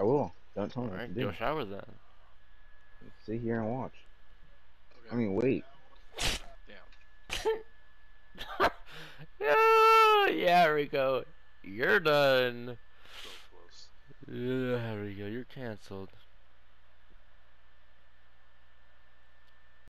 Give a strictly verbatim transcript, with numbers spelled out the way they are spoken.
will. Don't tell me what to Alright, do. go shower then. Sit here and watch. Okay. I mean, wait. Damn. Oh, yeah, Rico. You're done. So close. Yeah, Rico, you're cancelled.